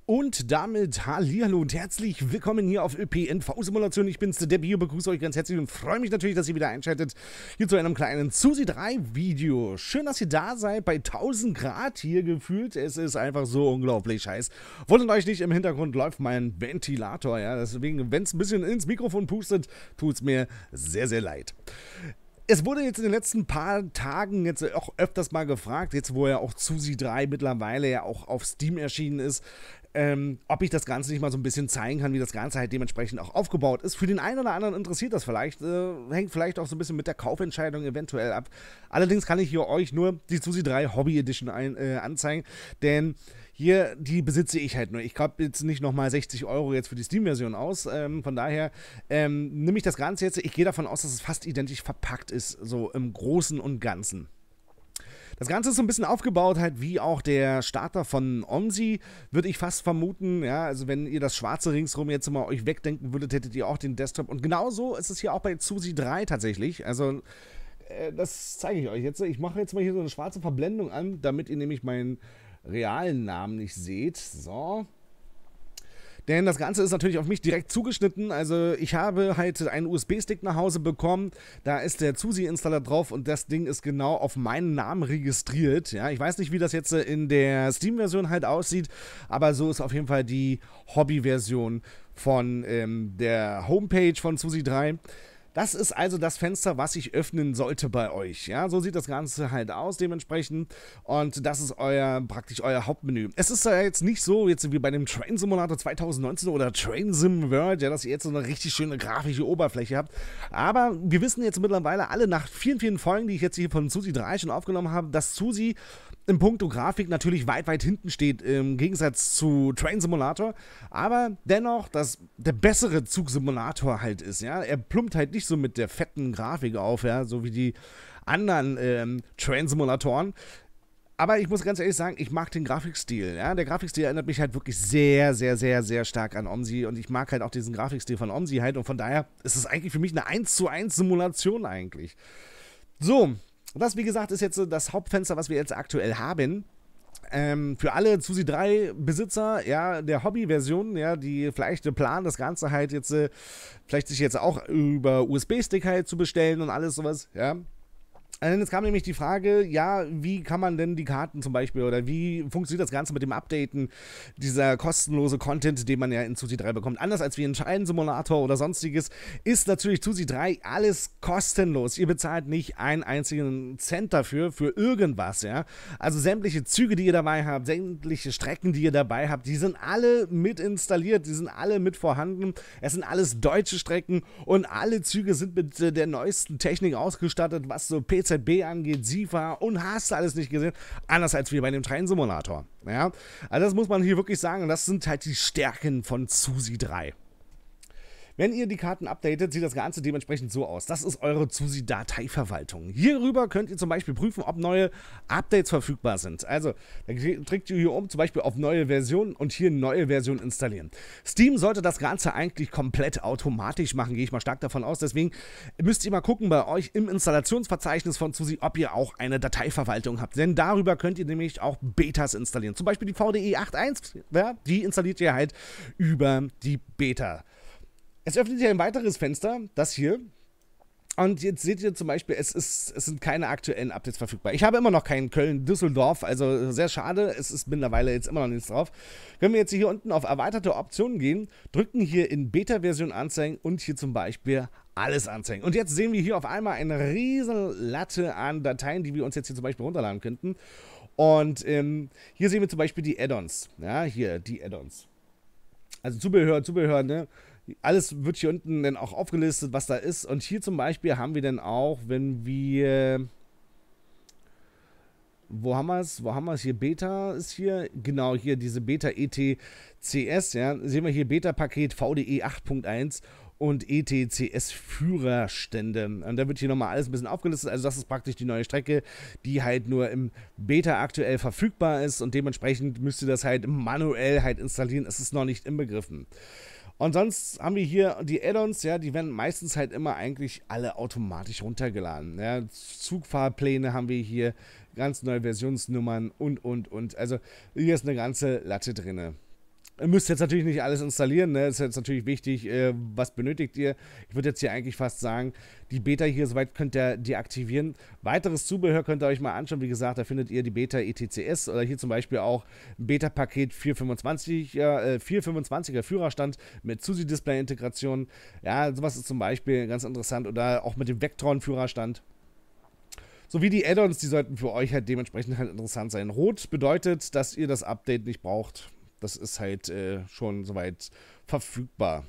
Und damit hallihallo und herzlich willkommen hier auf ÖPNV-Simulation. Ich bin's, der Debbie, hier begrüße euch ganz herzlich und freue mich natürlich, dass ihr wieder einschaltet hier zu einem kleinen Susi 3 Video. Schön, dass ihr da seid, bei 1000 Grad hier gefühlt. Es ist einfach so unglaublich heiß. Wundert euch nicht, im Hintergrund läuft mein Ventilator, ja. Deswegen, wenn es ein bisschen ins Mikrofon pustet, tut es mir sehr, sehr leid. Es wurde jetzt in den letzten paar Tagen jetzt auch öfters mal gefragt, jetzt wo ja auch Susi 3 mittlerweile ja auch auf Steam erschienen ist, ob ich das Ganze nicht mal so ein bisschen zeigen kann, wie das Ganze halt dementsprechend auch aufgebaut ist. Für den einen oder anderen interessiert das vielleicht, hängt vielleicht auch so ein bisschen mit der Kaufentscheidung eventuell ab. Allerdings kann ich hier euch nur die Susi 3 Hobby Edition anzeigen, denn hier, die besitze ich halt nur. Ich glaube jetzt nicht nochmal 60 € jetzt für die Steam-Version aus. Von daher nehme ich das Ganze jetzt. Ich gehe davon aus, dass es fast identisch verpackt ist, so im Großen und Ganzen. Das Ganze ist so ein bisschen aufgebaut halt wie auch der Starter von OMSI, würde ich fast vermuten. Ja, also wenn ihr das Schwarze ringsrum jetzt mal euch wegdenken würdet, hättet ihr auch den Desktop. Und genauso ist es hier auch bei Susi 3 tatsächlich. Also das zeige ich euch jetzt. Ich mache jetzt mal hier so eine schwarze Verblendung an, damit ihr nämlich meinen realen Namen nicht seht. So. Denn das Ganze ist natürlich auf mich direkt zugeschnitten. Also ich habe halt einen USB-Stick nach Hause bekommen. Da ist der Susi-Installer drauf und das Ding ist genau auf meinen Namen registriert. Ja, ich weiß nicht, wie das jetzt in der Steam-Version halt aussieht, aber so ist auf jeden Fall die Hobby-Version von der Homepage von Susi 3. Das ist also das Fenster, was ich öffnen sollte bei euch. Ja, so sieht das Ganze halt aus dementsprechend. Und das ist praktisch euer Hauptmenü. Es ist ja jetzt nicht so, jetzt wie bei dem Train Simulator 2019 oder Train Sim World, ja, dass ihr jetzt so eine richtig schöne grafische Oberfläche habt. Aber wir wissen jetzt mittlerweile alle nach vielen, vielen Folgen, die ich jetzt hier von Susi 3 schon aufgenommen habe, dass Susi im Punkto Grafik natürlich weit, weit hinten steht, im Gegensatz zu Train Simulator, aber dennoch, dass der bessere Zugsimulator halt ist, ja, er plumpt halt nicht so mit der fetten Grafik auf, ja, so wie die anderen Train Simulatoren. Aber ich muss ganz ehrlich sagen, ich mag den Grafikstil, ja, der Grafikstil erinnert mich halt wirklich sehr, sehr, sehr, sehr stark an OMSI und ich mag halt auch diesen Grafikstil von OMSI halt und von daher ist es eigentlich für mich eine 1:1 Simulation eigentlich. So. Das, wie gesagt, ist jetzt das Hauptfenster, was wir jetzt aktuell haben. Für alle Susi 3 Besitzer, ja, der Hobby-Version, ja, die vielleicht planen, das Ganze halt jetzt, vielleicht sich jetzt auch über USB-Stick halt zu bestellen und alles sowas, ja. Jetzt kam nämlich die Frage, ja, wie kann man denn die Karten zum Beispiel oder wie funktioniert das Ganze mit dem Updaten dieser kostenlose Content, den man ja in Susi 3 bekommt. Anders als wie in Schein-Simulator oder sonstiges ist natürlich Susi 3 alles kostenlos. Ihr bezahlt nicht einen einzigen Cent dafür, für irgendwas, ja. Also sämtliche Züge, die ihr dabei habt, sämtliche Strecken, die ihr dabei habt, die sind alle mit installiert, die sind alle mit vorhanden. Es sind alles deutsche Strecken und alle Züge sind mit der neuesten Technik ausgestattet, was so PZB angeht, SIFA und hast du alles nicht gesehen, anders als wie bei dem Train Simulator. Ja? Also das muss man hier wirklich sagen und das sind halt die Stärken von Susi 3. Wenn ihr die Karten updatet, sieht das Ganze dementsprechend so aus. Das ist eure Susi-Dateiverwaltung. Hierüber könnt ihr zum Beispiel prüfen, ob neue Updates verfügbar sind. Also, da klickt ihr hier zum Beispiel auf neue Version und hier neue Version installieren. Steam sollte das Ganze eigentlich komplett automatisch machen, gehe ich mal stark davon aus. Deswegen müsst ihr mal gucken bei euch im Installationsverzeichnis von Susi, ob ihr auch eine Dateiverwaltung habt. Denn darüber könnt ihr nämlich auch Betas installieren. Zum Beispiel die VDE 8.1, ja, die installiert ihr halt über die Beta. Es öffnet hier ein weiteres Fenster, das hier. Und jetzt seht ihr zum Beispiel, es sind keine aktuellen Updates verfügbar. Ich habe immer noch keinen Köln-Düsseldorf, also sehr schade. Es ist mittlerweile jetzt immer noch nichts drauf. Können wir jetzt hier unten auf erweiterte Optionen gehen, drücken hier in Beta-Version anzeigen und hier zum Beispiel alles anzeigen. Und jetzt sehen wir hier auf einmal eine riesen Latte an Dateien, die wir uns jetzt hier zum Beispiel runterladen könnten. Und hier sehen wir zum Beispiel die Add-ons. Ja, hier die Add-ons. Also Zubehör, ne? Alles wird hier unten dann auch aufgelistet, was da ist. Und hier zum Beispiel haben wir dann auch, wenn wir... Wo haben wir es? Hier Beta ist hier. Genau, hier diese Beta ETCS. Ja, sehen wir hier Beta-Paket VDE 8.1 und ETCS-Führerstände. Und da wird hier nochmal alles ein bisschen aufgelistet. Also das ist praktisch die neue Strecke, die halt nur im Beta aktuell verfügbar ist. Und dementsprechend müsst ihr das halt manuell halt installieren. Es ist noch nicht inbegriffen. Und sonst haben wir hier die Add-ons, ja, die werden meistens halt immer eigentlich alle automatisch runtergeladen. Ja. Zugfahrpläne haben wir hier, ganz neue Versionsnummern und. Also hier ist eine ganze Latte drin. Ihr müsst jetzt natürlich nicht alles installieren, ne? Ist jetzt natürlich wichtig, was benötigt ihr. Ich würde jetzt hier eigentlich fast sagen, die Beta hier soweit könnt ihr deaktivieren. Weiteres Zubehör könnt ihr euch mal anschauen. Wie gesagt, da findet ihr die Beta ETCS oder hier zum Beispiel auch ein Beta-Paket 425er Führerstand mit SUSI-Display-Integration. Ja, sowas ist zum Beispiel ganz interessant. Oder auch mit dem Vectron-Führerstand. Sowie die Add-ons, die sollten für euch halt dementsprechend halt interessant sein. Rot bedeutet, dass ihr das Update nicht braucht. Das ist halt schon soweit verfügbar.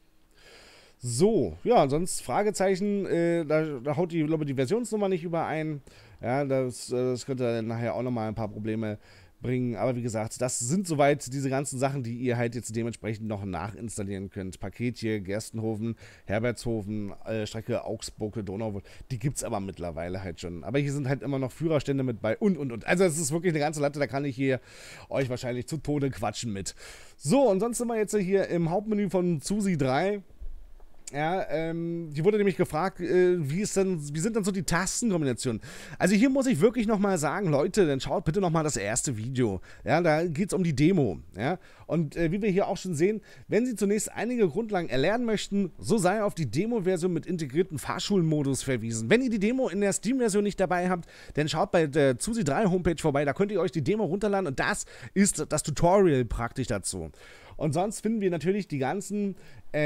So, ja, sonst Fragezeichen, da haut die, glaube ich, die Versionsnummer nicht überein. Ja, das könnte dann nachher auch nochmal ein paar Probleme bringen. Aber wie gesagt, das sind soweit diese ganzen Sachen, die ihr halt jetzt dementsprechend noch nachinstallieren könnt. Paket hier, Gerstenhofen, Herbertshofen, Strecke Augsburg, Donau, die gibt es aber mittlerweile halt schon. Aber hier sind halt immer noch Führerstände mit bei und. Also es ist wirklich eine ganze Latte, da kann ich hier euch wahrscheinlich zu Tode quatschen mit. So, und sonst sind wir jetzt hier im Hauptmenü von SUSI 3. Ja, die wurde nämlich gefragt, wie sind denn so die Tastenkombinationen? Also hier muss ich wirklich nochmal sagen, Leute, dann schaut bitte nochmal das erste Video. Ja, da geht es um die Demo. Ja, und wie wir hier auch schon sehen, wenn Sie zunächst einige Grundlagen erlernen möchten, so sei auf die Demo-Version mit integrierten Fahrschulmodus verwiesen. Wenn ihr die Demo in der Steam-Version nicht dabei habt, dann schaut bei der SUSI 3 Homepage vorbei, da könnt ihr euch die Demo runterladen und das ist das Tutorial praktisch dazu. Und sonst finden wir natürlich die ganzen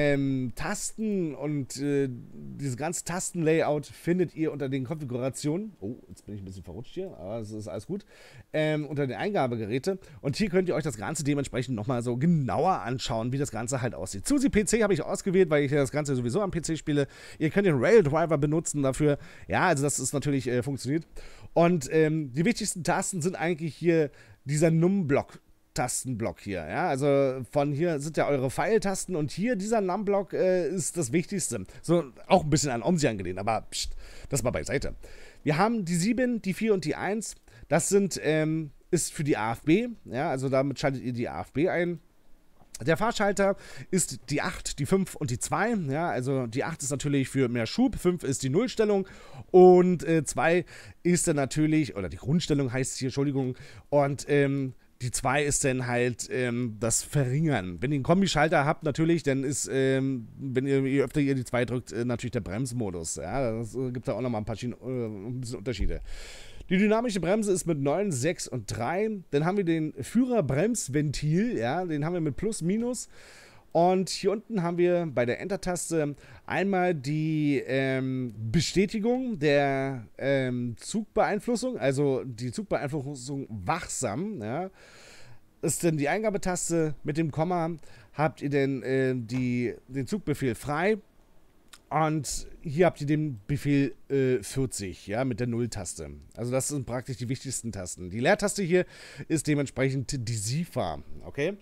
Tasten und dieses ganze Tastenlayout findet ihr unter den Konfigurationen. Oh, jetzt bin ich ein bisschen verrutscht hier, aber es ist alles gut. Unter den Eingabegeräte. Und hier könnt ihr euch das Ganze dementsprechend nochmal so genauer anschauen, wie das Ganze halt aussieht. SUSI PC habe ich ausgewählt, weil ich das Ganze sowieso am PC spiele. Ihr könnt den Rail-Driver benutzen dafür. Ja, also das ist natürlich funktioniert. Und die wichtigsten Tasten sind eigentlich hier dieser Num-Block. Tastenblock hier, ja, also von hier sind ja eure Pfeiltasten und hier dieser Num-Block ist das Wichtigste. So, auch ein bisschen an OMSI angelehnt, aber pst, das mal beiseite. Wir haben die 7, die 4 und die 1, das ist für die AFB, ja, also damit schaltet ihr die AFB ein. Der Fahrschalter ist die 8, die 5 und die 2, ja, also die 8 ist natürlich für mehr Schub, 5 ist die Nullstellung und 2 ist dann natürlich, oder die Grundstellung heißt hier, Entschuldigung, und die 2 ist dann halt das Verringern. Wenn ihr einen Kombischalter habt, natürlich, dann ist, wenn je öfter ihr die 2 drückt, natürlich der Bremsmodus. Ja, das gibt da auch nochmal ein bisschen Unterschiede. Die dynamische Bremse ist mit 9, 6 und 3. Dann haben wir den Führerbremsventil, ja, den haben wir mit Plus, Minus. Und hier unten haben wir bei der Enter-Taste einmal die Bestätigung der Zugbeeinflussung, also die Zugbeeinflussung wachsam. Ja. Ist denn die Eingabetaste mit dem Komma, habt ihr denn den Zugbefehl frei. Und hier habt ihr den Befehl 40, ja, mit der Null-Taste. Also das sind praktisch die wichtigsten Tasten. Die Leertaste hier ist dementsprechend die SIFA, okay?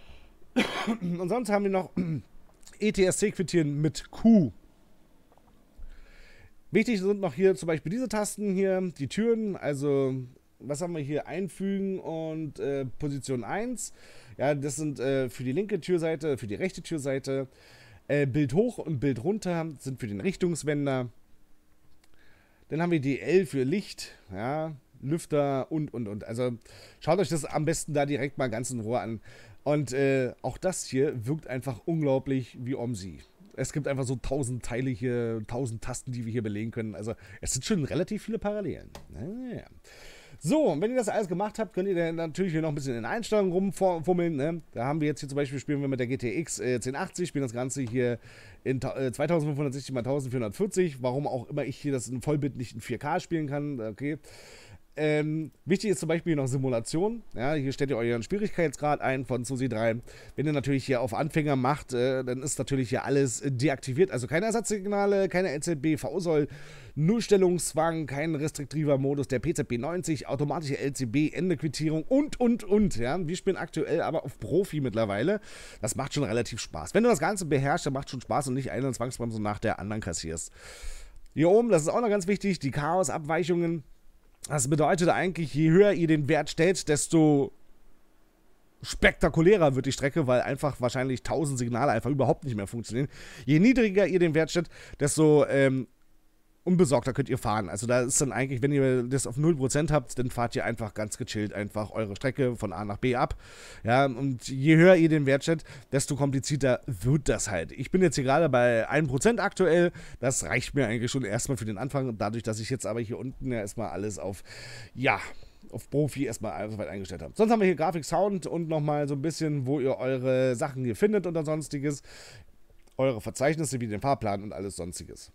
Und sonst haben wir noch ETSC-Quittieren mit Q. Wichtig sind noch hier zum Beispiel diese Tasten hier, die Türen, also was haben wir hier, einfügen und Position 1. Ja, das sind für die linke Türseite, für die rechte Türseite. Bild hoch und Bild runter sind für den Richtungswender. Dann haben wir die L für Licht, ja, Lüfter und. Also schaut euch das am besten da direkt mal ganz in Ruhe an. Und auch das hier wirkt einfach unglaublich wie OMSI. Es gibt einfach so 1000 Teile hier, 1000 Tasten, die wir hier belegen können. Also es sind schon relativ viele Parallelen. Naja. So, und wenn ihr das alles gemacht habt, könnt ihr dann natürlich hier noch ein bisschen in Einstellungen rumfummeln. Ne? Da haben wir jetzt hier zum Beispiel, spielen wir mit der GTX 1080, spielen das Ganze hier in 2560 x 1440. Warum auch immer ich hier das in Vollbild nicht in 4K spielen kann. Okay. Wichtig ist zum Beispiel noch Simulation. Ja, hier stellt ihr euren Schwierigkeitsgrad ein von SUSI 3. Wenn ihr natürlich hier auf Anfänger macht, dann ist natürlich hier alles deaktiviert. Also keine Ersatzsignale, keine LZB, V-Soll, Nullstellungszwang, kein restriktiver Modus, der PZB 90, automatische LCB, Endequittierung und. Ja. Wir spielen aktuell aber auf Profi mittlerweile. Das macht schon relativ Spaß. Wenn du das Ganze beherrschst, dann macht schon Spaß und nicht eine Zwangsbremse nach der anderen kassierst. Hier oben, das ist auch noch ganz wichtig, die Chaos-Abweichungen. Das bedeutet eigentlich, je höher ihr den Wert stellt, desto spektakulärer wird die Strecke, weil einfach wahrscheinlich 1000 Signale einfach überhaupt nicht mehr funktionieren. Je niedriger ihr den Wert stellt, desto unbesorgter könnt ihr fahren. Also da ist dann eigentlich, wenn ihr das auf 0% habt, dann fahrt ihr einfach ganz gechillt einfach eure Strecke von A nach B ab. Ja, und je höher ihr den Wert stellt, desto komplizierter wird das halt. Ich bin jetzt hier gerade bei 1% aktuell. Das reicht mir eigentlich schon erstmal für den Anfang. Dadurch, dass ich jetzt aber hier unten ja erstmal alles auf, ja, auf Profi erstmal soweit eingestellt habe. Sonst haben wir hier Grafik, Sound und nochmal so ein bisschen, wo ihr eure Sachen hier findet und sonstiges. Eure Verzeichnisse wie den Fahrplan und alles sonstiges.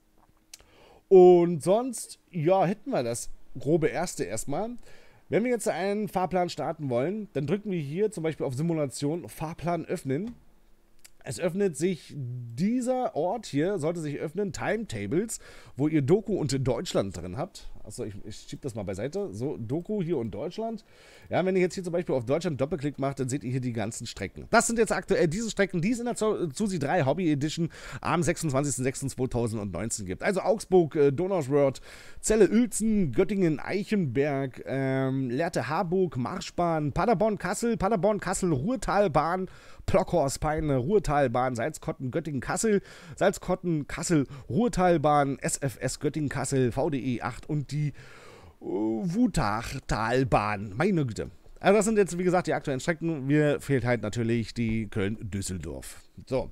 Und sonst, ja, hätten wir das grobe erste erstmal. Wenn wir jetzt einen Fahrplan starten wollen, dann drücken wir hier zum Beispiel auf Simulation Fahrplan öffnen. Es öffnet sich dieser Ort hier, sollte sich öffnen, Timetables, wo ihr Doku und Deutschland drin habt. Achso, ich schiebe das mal beiseite. So, Doku hier und Deutschland. Ja, wenn ihr jetzt hier zum Beispiel auf Deutschland Doppelklick macht, dann seht ihr hier die ganzen Strecken. Das sind jetzt aktuell diese Strecken, die es in der Susi 3 Hobby Edition am 26.06.2019 gibt. Also Augsburg, Donauwörth, Celle-Uelzen, Göttingen, Eichenberg, Lehrte-Harburg, Marschbahn, Paderborn-Kassel, Ruhrtalbahn, Plockhorst-Peine, Ruhrtalbahn, Salzkotten, Göttingen-Kassel, Salzkotten-Kassel, Ruhrtalbahn, SFS Göttingen-Kassel, VDE 8 und die Wutachtalbahn. Meine Güte. Also das sind jetzt, wie gesagt, die aktuellen Strecken. Mir fehlt halt natürlich die Köln-Düsseldorf. So.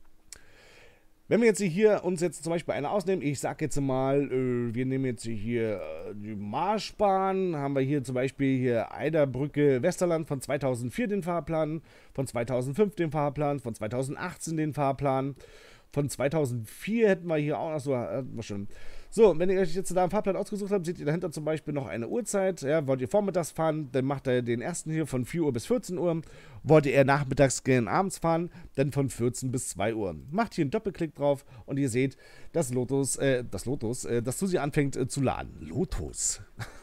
Wenn wir jetzt hier uns jetzt zum Beispiel eine ausnehmen, ich sag jetzt mal, wir nehmen jetzt hier die Marschbahn, haben wir hier zum Beispiel hier Eiderbrücke Westerland von 2004 den Fahrplan, von 2005 den Fahrplan, von 2018 den Fahrplan, von 2004 hätten wir hier auch noch so, schon. So, wenn ihr euch jetzt da einen Fahrplan ausgesucht habt, seht ihr dahinter zum Beispiel noch eine Uhrzeit. Ja, wollt ihr vormittags fahren, dann macht er den ersten hier von 4 Uhr bis 14 Uhr. Wollt ihr nachmittags gern abends fahren, dann von 14 bis 2 Uhr. Macht hier einen Doppelklick drauf und ihr seht, dass Susi anfängt zu laden. Lotus.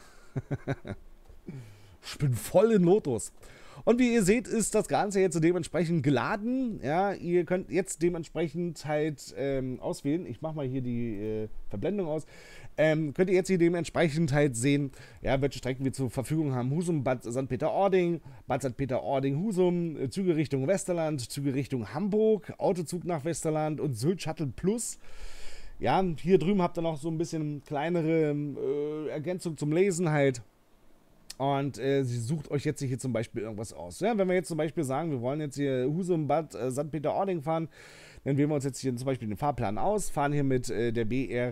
Ich bin voll in Lotus. Und wie ihr seht, ist das Ganze jetzt dementsprechend geladen. Ja, ihr könnt jetzt dementsprechend halt auswählen. Ich mache mal hier die Verblendung aus. Könnt ihr jetzt hier dementsprechend halt sehen, ja, welche Strecken wir zur Verfügung haben. Husum, Bad St. Peter-Ording, Bad St. Peter-Ording, Husum, Züge Richtung Westerland, Züge Richtung Hamburg, Autozug nach Westerland und Sylt Shuttle Plus. Ja, hier drüben habt ihr noch so ein bisschen kleinere Ergänzung zum Lesen halt. Und sie sucht euch jetzt hier zum Beispiel irgendwas aus. Ja, wenn wir jetzt zum Beispiel sagen, wir wollen jetzt hier Husum, Bad St. Peter-Ording fahren, dann wählen wir uns jetzt hier zum Beispiel den Fahrplan aus, fahren hier mit der BR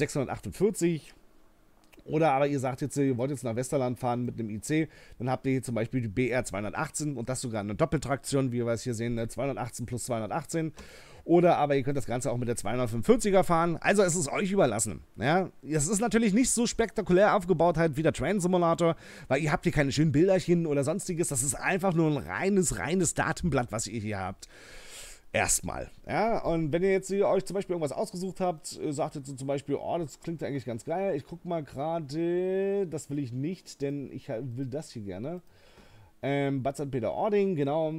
648. Oder aber ihr sagt jetzt, ihr wollt jetzt nach Westerland fahren mit einem IC, dann habt ihr hier zum Beispiel die BR 218 und das sogar eine Doppeltraktion, wie wir es hier sehen, 218 plus 218. Oder aber ihr könnt das Ganze auch mit der 245er fahren. Also es ist euch überlassen. Ja? Es ist natürlich nicht so spektakulär aufgebaut halt wie der Train Simulator, weil ihr habt hier keine schönen Bilderchen oder sonstiges. Das ist einfach nur ein reines Datenblatt, was ihr hier habt. Erstmal. Ja? Und wenn ihr jetzt hier euch zum Beispiel irgendwas ausgesucht habt, sagt jetzt so zum Beispiel, oh, das klingt eigentlich ganz geil. Ich guck mal gerade, das will ich nicht, denn ich will das hier gerne. Bad St. Peter-Ording, genau.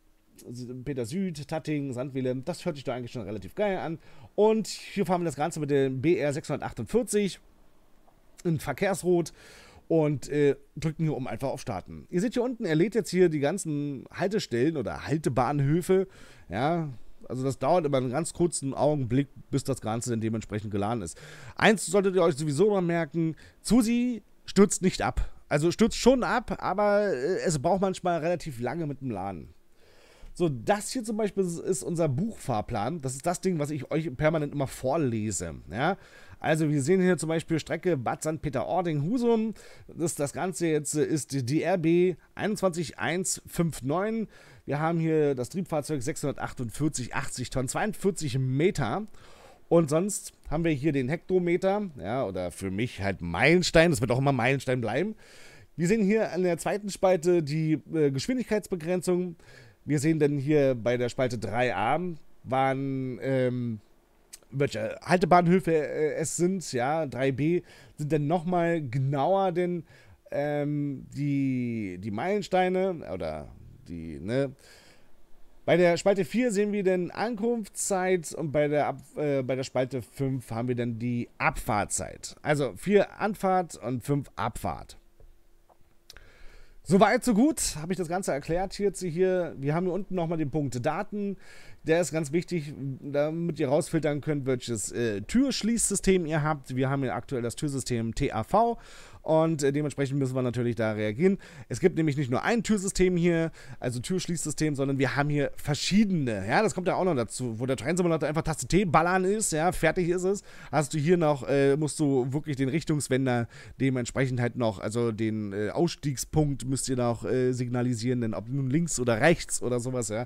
Peter Süd, Tatting, Sandwille, das hört sich da eigentlich schon relativ geil an. Und hier fahren wir das Ganze mit dem BR 648 in Verkehrsrot und drücken hier oben einfach auf Starten. Ihr seht hier unten, er lädt jetzt hier die ganzen Haltestellen oder Haltebahnhöfe, ja, also das dauert immer einen ganz kurzen Augenblick, bis das Ganze dann dementsprechend geladen ist. Eins solltet ihr euch sowieso mal merken, Susi stürzt nicht ab. Also stürzt schon ab, aber es braucht manchmal relativ lange mit dem Laden. So, das hier zum Beispiel ist unser Buchfahrplan. Das ist das Ding, was ich euch permanent immer vorlese. Ja? Also wir sehen hier zum Beispiel Strecke Bad St. Peter-Ording, Husum. Das Ganze jetzt ist die RB 21159. Wir haben hier das Triebfahrzeug 648, 80 Tonnen, 42 Meter. Und sonst haben wir hier den Hektometer, ja, oder für mich halt Meilenstein. Das wird auch immer Meilenstein bleiben. Wir sehen hier an der zweiten Spalte die Geschwindigkeitsbegrenzung. Wir sehen dann hier bei der Spalte 3a, welche Haltebahnhöfe es sind, ja, 3b sind dann nochmal genauer denn die Meilensteine oder die, ne. Bei der Spalte 4 sehen wir dann Ankunftszeit und bei der Spalte 5 haben wir dann die Abfahrtzeit. Also 4 Anfahrt und 5 Abfahrt. Soweit, so gut, habe ich das Ganze erklärt. Hier, wir haben hier unten nochmal den Punkt Daten. der ist ganz wichtig, damit ihr rausfiltern könnt, welches Türschließsystem ihr habt. Wir haben hier aktuell das Türsystem TAV und dementsprechend müssen wir natürlich da reagieren. Es gibt nämlich nicht nur ein Türsystem hier, also Türschließsystem, sondern wir haben hier verschiedene. Ja, das kommt ja auch noch dazu, wo der Train Simulator einfach Taste T ballern ist, ja, fertig ist es. Hast du hier noch, musst du wirklich den Richtungswender dementsprechend halt noch, also den Ausstiegspunkt müsst ihr noch signalisieren, denn ob nun links oder rechts oder sowas, ja.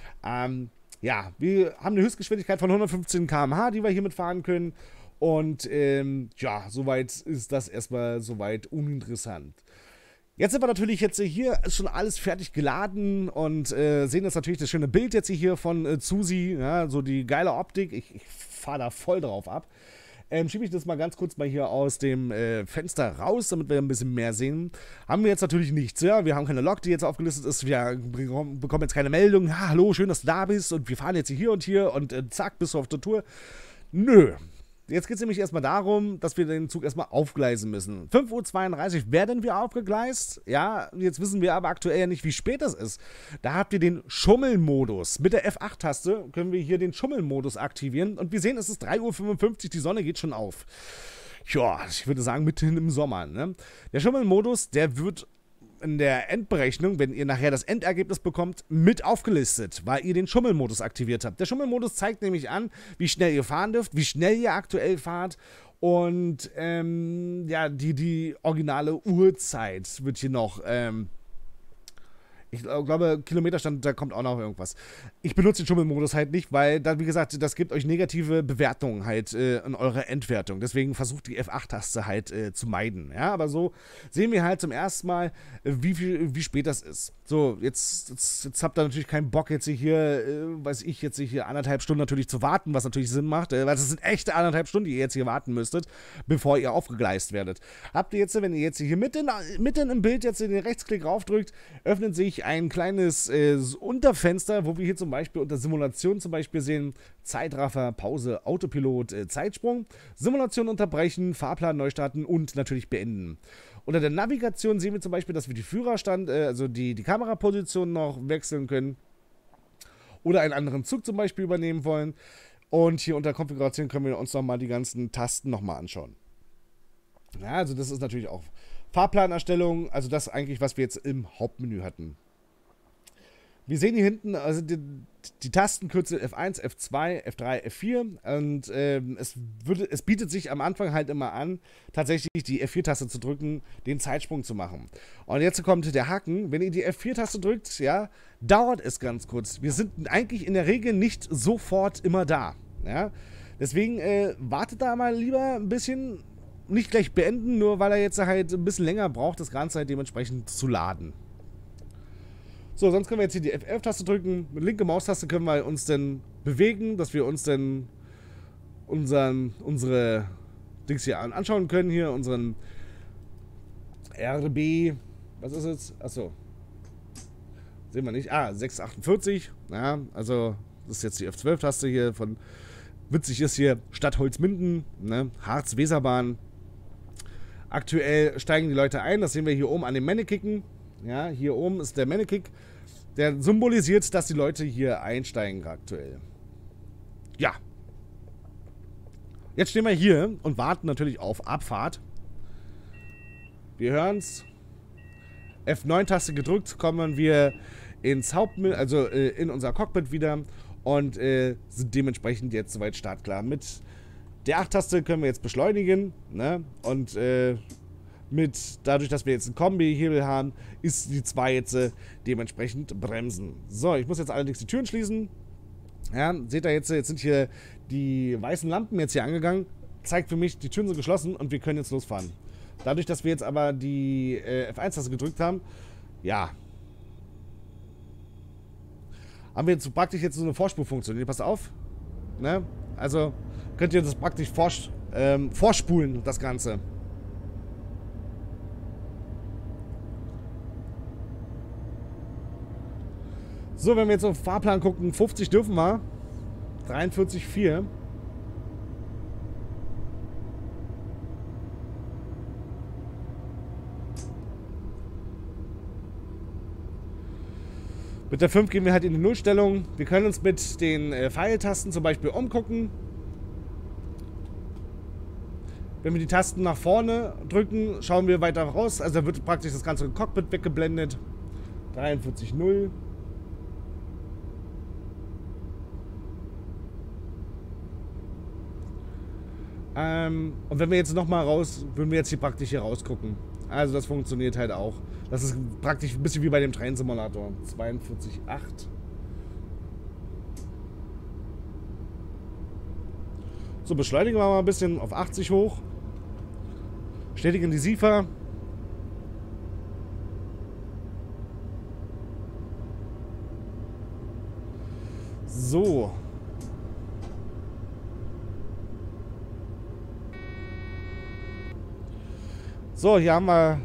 Ja, wir haben eine Höchstgeschwindigkeit von 115 km/h, die wir hier mitfahren können. Und ja, soweit ist das erstmal soweit uninteressant. Jetzt sind wir natürlich jetzt hier, ist schon alles fertig geladen und sehen jetzt natürlich das schöne Bild jetzt hier von Zusi, ja, so die geile Optik. Ich fahre da voll drauf ab. Schiebe ich das mal ganz kurz mal hier aus dem Fenster raus, damit wir ein bisschen mehr sehen. Haben wir jetzt natürlich nichts, ja. Wir haben keine Lok, die jetzt aufgelistet ist. Wir bekommen jetzt keine Meldung. Ja, hallo, schön, dass du da bist und wir fahren jetzt hier und zack, bist du auf der Tour. Nö. Jetzt geht es nämlich erstmal darum, dass wir den Zug erstmal aufgleisen müssen. 5:32 Uhr werden wir aufgegleist. Ja, jetzt wissen wir aber aktuell ja nicht, wie spät es ist. Da habt ihr den Schummelmodus. Mit der F8-Taste können wir hier den Schummelmodus aktivieren. Und wir sehen, es ist 3:55 Uhr, die Sonne geht schon auf. Ja, ich würde sagen, mitten im Sommer. Ne? Der Schummelmodus, der wird in der Endberechnung, wenn ihr nachher das Endergebnis bekommt, mit aufgelistet, weil ihr den Schummelmodus aktiviert habt. Der Schummelmodus zeigt nämlich an, wie schnell ihr fahren dürft, wie schnell ihr aktuell fahrt und ja, die originale Uhrzeit wird hier noch ich glaube, Kilometerstand, da kommt auch noch irgendwas. Ich benutze den Schummelmodus halt nicht, weil, wie gesagt, das gibt euch negative Bewertungen halt in eurer Endwertung. Deswegen versucht die F8-Taste halt zu meiden. Ja, aber so sehen wir halt zum ersten Mal, wie spät das ist. So, jetzt habt ihr natürlich keinen Bock, jetzt hier, weiß ich, jetzt hier 1,5 Stunden natürlich zu warten, was natürlich Sinn macht, weil das sind echte 1,5 Stunden, die ihr jetzt hier warten müsstet, bevor ihr aufgegleist werdet. Habt ihr jetzt, wenn ihr jetzt hier mitten im Bild jetzt den Rechtsklick raufdrückt, öffnet sich ein kleines Unterfenster, wo wir hier zum Beispiel unter Simulation zum Beispiel sehen, Zeitraffer, Pause, Autopilot, Zeitsprung, Simulation unterbrechen, Fahrplan neu starten und natürlich beenden. Unter der Navigation sehen wir zum Beispiel, dass wir die Führerstand, also die Kameraposition noch wechseln können oder einen anderen Zug zum Beispiel übernehmen wollen. Und hier unter Konfiguration können wir uns nochmal die ganzen Tasten nochmal anschauen. Ja, also das ist natürlich auch Fahrplanerstellung, also das eigentlich, was wir jetzt im Hauptmenü hatten. Wir sehen hier hinten also die Tastenkürzel F1, F2, F3, F4 und es bietet sich am Anfang halt immer an, tatsächlich die F4-Taste zu drücken, den Zeitsprung zu machen. Und jetzt kommt der Haken, wenn ihr die F4-Taste drückt, ja, dauert es ganz kurz. Wir sind eigentlich in der Regel nicht sofort immer da. Ja? Deswegen wartet da mal lieber ein bisschen, nicht gleich beenden, nur weil er jetzt halt ein bisschen länger braucht, das Ganze halt dementsprechend zu laden. So, sonst können wir jetzt hier die F11-Taste drücken. Mit linke Maustaste können wir uns dann bewegen, dass wir uns dann unsere Dings hier anschauen können. Hier unseren RB. Was ist jetzt? Achso. Sehen wir nicht. Ah, 648. Ja, also das ist jetzt die F12-Taste hier von. Witzig ist hier Stadt Holzminden, ne? Harz-Weserbahn. Aktuell steigen die Leute ein. Das sehen wir hier oben an den Mannekicken. Ja, hier oben ist der Mannekick, der symbolisiert, dass die Leute hier einsteigen aktuell. Ja. Jetzt stehen wir hier und warten natürlich auf Abfahrt. Wir hören's. F9-Taste gedrückt, kommen wir ins Hauptmenü, also in unser Cockpit wieder und sind dementsprechend jetzt soweit startklar. Mit der 8-Taste können wir jetzt beschleunigen, ne? Und dadurch, dass wir jetzt einen Kombi-Hebel haben, ist die 2 jetzt dementsprechend bremsen. So, ich muss jetzt allerdings die Türen schließen. Ja, seht ihr jetzt sind hier die weißen Lampen jetzt hier angegangen. Zeigt für mich, die Türen sind geschlossen und wir können jetzt losfahren. Dadurch, dass wir jetzt aber die F1-Taste gedrückt haben, ja, haben wir jetzt praktisch jetzt so eine Vorspulfunktion. Hier, passt auf. Ne? Also könnt ihr das praktisch vorspulen, das Ganze. So, wenn wir jetzt auf den Fahrplan gucken, 50 dürfen wir. 43,4. Mit der 5 gehen wir halt in die Nullstellung. Wir können uns mit den Pfeiltasten zum Beispiel umgucken. Wenn wir die Tasten nach vorne drücken, schauen wir weiter raus. Also da wird praktisch das ganze Cockpit weggeblendet. 43,0. Und wenn wir jetzt nochmal raus, würden wir jetzt hier praktisch hier rausgucken. Also das funktioniert halt auch. Das ist praktisch ein bisschen wie bei dem Train-Simulator. 42,8. So, beschleunigen wir mal ein bisschen auf 80 hoch. Bestätigen die SIFA. So. So, hier haben wir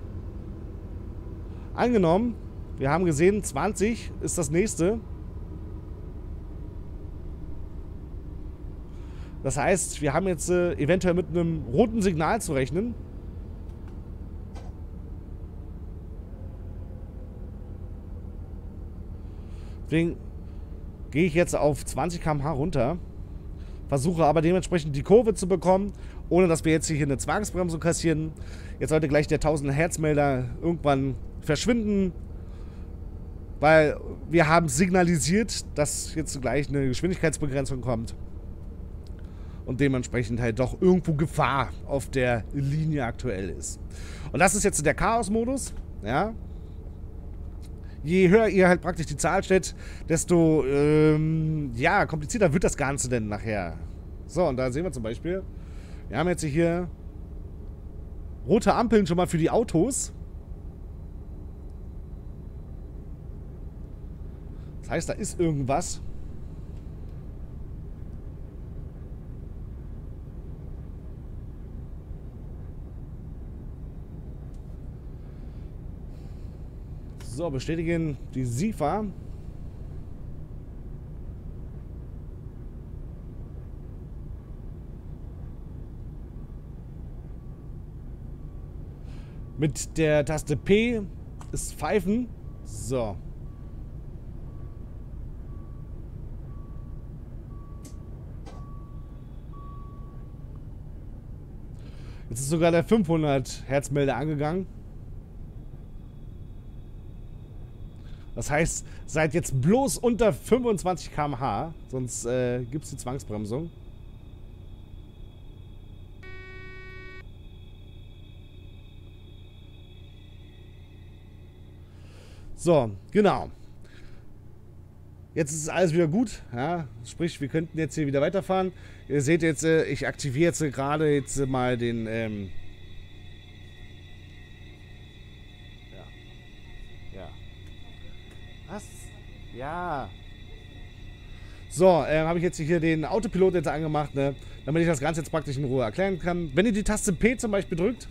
angenommen. Wir haben gesehen, 20 ist das nächste. Das heißt, wir haben jetzt eventuell mit einem roten Signal zu rechnen. Deswegen gehe ich jetzt auf 20 km/h runter. Versuche aber dementsprechend die Kurve zu bekommen, ohne dass wir jetzt hier eine Zwangsbremsung kassieren. Jetzt sollte gleich der 1000 Hertz Melder irgendwann verschwinden, weil wir haben signalisiert, dass jetzt gleich eine Geschwindigkeitsbegrenzung kommt und dementsprechend halt doch irgendwo Gefahr auf der Linie aktuell ist. Und das ist jetzt der Chaos-Modus, ja. Je höher ihr halt praktisch die Zahl stellt, desto ja, komplizierter wird das Ganze denn nachher. So, und da sehen wir zum Beispiel, wir haben jetzt hier rote Ampeln schon mal für die Autos. Das heißt, da ist irgendwas. So, bestätigen die SIFA. Mit der Taste P ist Pfeifen. So. Jetzt ist sogar der 500 Hertz Melder angegangen. Das heißt, seid jetzt bloß unter 25 km/h, sonst gibt es die Zwangsbremsung. So, genau. Jetzt ist alles wieder gut. Ja? Sprich, wir könnten jetzt hier wieder weiterfahren. Ihr seht jetzt, ich aktiviere jetzt gerade jetzt mal den... Was? Ja. So, habe ich jetzt hier den Autopilot jetzt angemacht, ne? Damit ich das Ganze jetzt praktisch in Ruhe erklären kann. Wenn ihr die Taste P zum Beispiel drückt,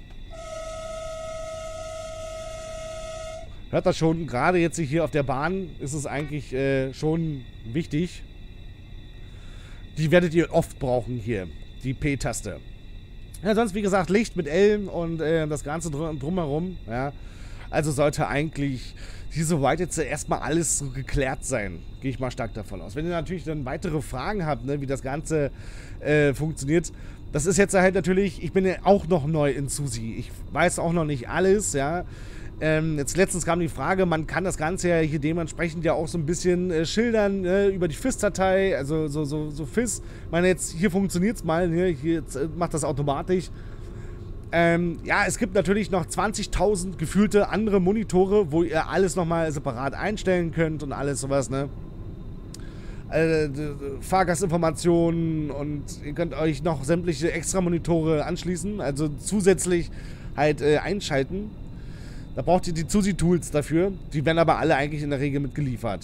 hört das schon, gerade jetzt hier auf der Bahn ist es eigentlich schon wichtig. Die werdet ihr oft brauchen hier, die P-Taste. Ja, sonst wie gesagt Licht mit L und das Ganze drumherum, ja. Also sollte eigentlich hier soweit jetzt erstmal alles so geklärt sein. Gehe ich mal stark davon aus. Wenn ihr natürlich dann weitere Fragen habt, ne, wie das Ganze funktioniert, das ist jetzt halt natürlich, ich bin ja auch noch neu in SUSI. Ich weiß auch noch nicht alles, ja. Jetzt letztens kam die Frage, man kann das Ganze ja hier dementsprechend ja auch so ein bisschen schildern über die FIS-Datei, also so FIS. Ich meine, jetzt hier funktioniert es mal, ne? Hier jetzt, macht das automatisch. Ja, es gibt natürlich noch 20.000 gefühlte andere Monitore, wo ihr alles nochmal separat einstellen könnt und alles sowas, ne? Fahrgastinformationen und ihr könnt euch noch sämtliche extra Monitore anschließen, also zusätzlich halt einschalten. Da braucht ihr die SUSI-Tools dafür, die werden aber alle eigentlich in der Regel mitgeliefert.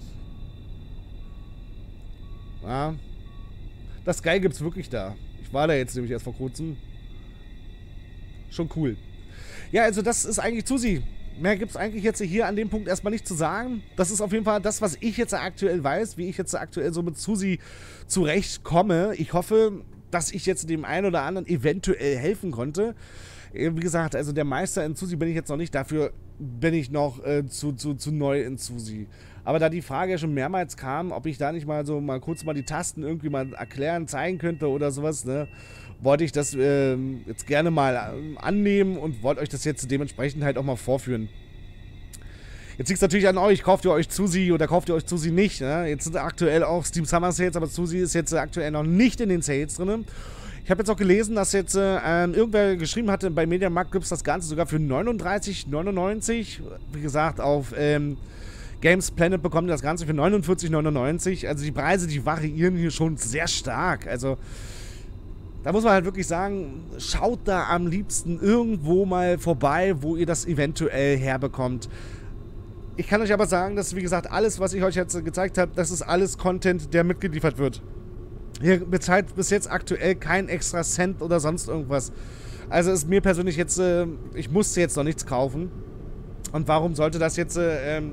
Ja. Das Sky gibt's wirklich da. Ich war da jetzt nämlich erst vor kurzem. Schon cool. Ja, also das ist eigentlich SUSI. Mehr gibt es eigentlich jetzt hier an dem Punkt erstmal nicht zu sagen. Das ist auf jeden Fall das, was ich jetzt aktuell weiß, wie ich jetzt aktuell so mit SUSI zurechtkomme. Ich hoffe, dass ich jetzt dem einen oder anderen eventuell helfen konnte. Wie gesagt, also der Meister in Susi bin ich jetzt noch nicht, dafür bin ich noch zu neu in Susi. Aber da die Frage ja schon mehrmals kam, ob ich da nicht mal so mal kurz mal die Tasten irgendwie mal erklären, zeigen könnte oder sowas, ne, wollte ich das jetzt gerne mal annehmen und wollte euch das jetzt dementsprechend halt auch mal vorführen. Jetzt liegt es natürlich an euch, kauft ihr euch Susi oder kauft ihr euch Susi nicht. Ne? Jetzt sind aktuell auch Steam Summer Sales, aber Susi ist jetzt aktuell noch nicht in den Sales drin. Ich habe jetzt auch gelesen, dass jetzt irgendwer geschrieben hatte, bei Mediamarkt gibt es das Ganze sogar für 39,99. Wie gesagt, auf Games Planet bekommt ihr das Ganze für 49,99. Also die Preise, die variieren hier schon sehr stark. Also da muss man halt wirklich sagen, schaut da am liebsten irgendwo mal vorbei, wo ihr das eventuell herbekommt. Ich kann euch aber sagen, dass, wie gesagt, alles, was ich euch jetzt gezeigt habe, das ist alles Content, der mitgeliefert wird. Hier bezahlt bis jetzt aktuell kein extra Cent oder sonst irgendwas. Also ist mir persönlich jetzt, ich musste jetzt noch nichts kaufen. Und warum sollte das jetzt eine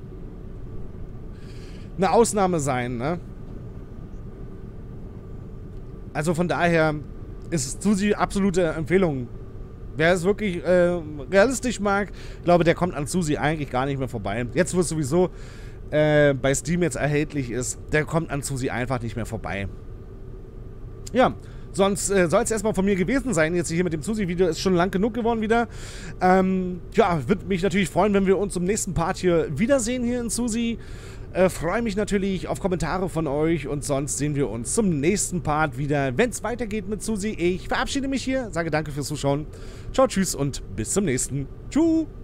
Ausnahme sein, ne? Also von daher ist Susi absolute Empfehlung. Wer es wirklich realistisch mag, glaube, der kommt an Susi eigentlich gar nicht mehr vorbei. Jetzt, wo es sowieso bei Steam jetzt erhältlich ist, der kommt an Susi einfach nicht mehr vorbei. Ja, sonst soll es erstmal von mir gewesen sein. Jetzt hier mit dem Susi-Video ist schon lang genug geworden wieder. Ja, würde mich natürlich freuen, wenn wir uns im nächsten Part hier wiedersehen hier in Susi. Freue mich natürlich auf Kommentare von euch und sonst sehen wir uns zum nächsten Part wieder, wenn es weitergeht mit Susi. Ich verabschiede mich hier, sage danke fürs Zuschauen. Ciao, tschüss und bis zum nächsten. Tschüss.